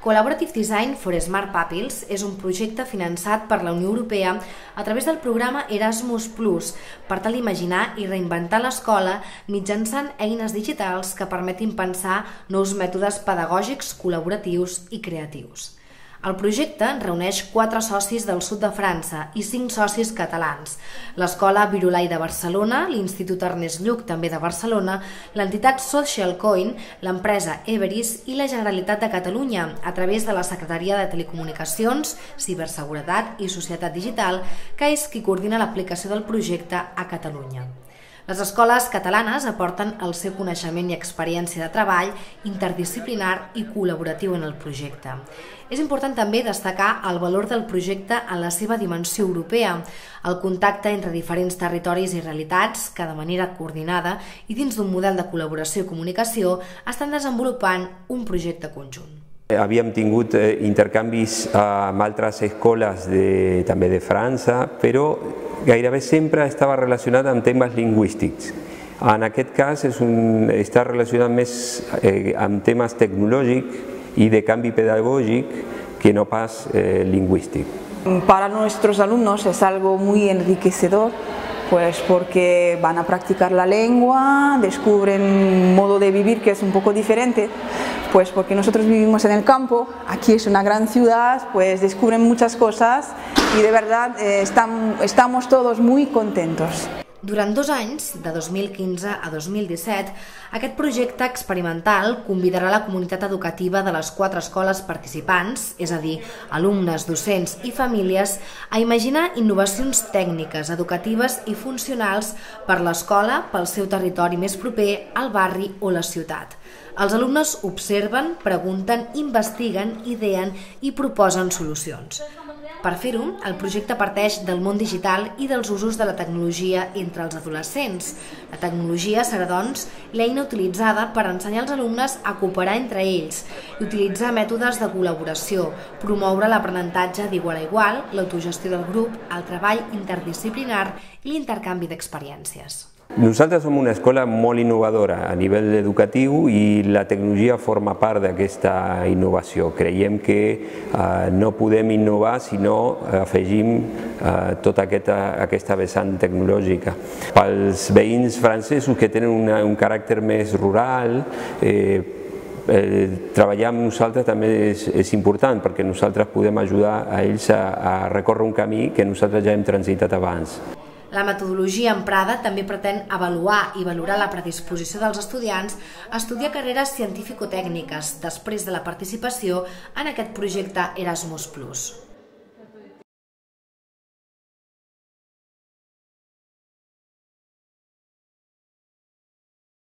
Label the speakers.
Speaker 1: Collaborative Design for Smart Pupils és un projecte finançat per la Unió Europea a través del programa Erasmus+, per tal d'imaginar i reinventar l'escola mitjançant eines digitals que permetin pensar nous mètodes pedagògics col·laboratius i creatius. El projecte reuneix 4 socis del sud de França i 5 socis catalans: l'Escola Virolai de Barcelona, l'Institut Ernest Lluch, també de Barcelona, l'entitat Socialcoin, l'empresa Everis i la Generalitat de Catalunya, a través de la Secretaria de Telecomunicacions, Ciberseguretat i Societat Digital, que és qui coordina l'aplicació del projecte a Catalunya. Les escoles catalanes aporten el seu coneixement i experiència de treball interdisciplinar i col·laboratiu en el projecte. És important també destacar el valor del projecte en la seva dimensió europea, el contacte entre diferents territoris i realitats que de manera coordinada i dins d'un model de col·laboració i comunicació estan desenvolupant un projecte conjunt.
Speaker 2: Havíem tingut intercanvis amb altres escoles també de França, però gairebé sempre estava relacionat amb temes lingüístics. En aquest cas està relacionat més amb temes tecnològics i de canvi pedagògic que no pas lingüístic.
Speaker 3: Para nuestros alumnos es algo muy enriquecedor, pues porque van a practicar la lengua, descubren un modo de vivir que es un poco diferente, pues porque nosotros vivimos en el campo, aquí es una gran ciudad, pues descubren muchas cosas y de verdad estamos todos muy contentos.
Speaker 1: Durant 2 anys, de 2015 a 2017, aquest projecte experimental convidarà la comunitat educativa de les 4 escoles participants, és a dir, alumnes, docents i famílies, a imaginar innovacions tècniques, educatives i funcionals per l'escola, pel seu territori més proper, al barri o la ciutat. Els alumnes observen, pregunten, investiguen, ideen i proposen solucions. Per fer-ho, el projecte parteix del món digital i dels usos de la tecnologia entre els adolescents. La tecnologia serà, doncs, l'eina utilitzada per ensenyar als alumnes a cooperar entre ells i utilitzar mètodes de col·laboració, promoure l'aprenentatge d'igual a igual, l'autogestió del grup, el treball interdisciplinar i l'intercanvi d'experiències.
Speaker 2: Nosaltres som una escola molt innovadora a nivell educatiu i la tecnologia forma part d'aquesta innovació. Creiem que no podem innovar si no afegim tota aquesta vessant tecnològica. Pels veïns francesos que tenen un caràcter més rural, treballar amb nosaltres també és important perquè nosaltres podem ajudar a ells a recórrer un camí que nosaltres ja hem transitat abans.
Speaker 1: La metodologia emprada també pretén avaluar i valorar la predisposició dels estudiants a estudiar carreres científico-tècniques després de la participació en aquest projecte Erasmus+.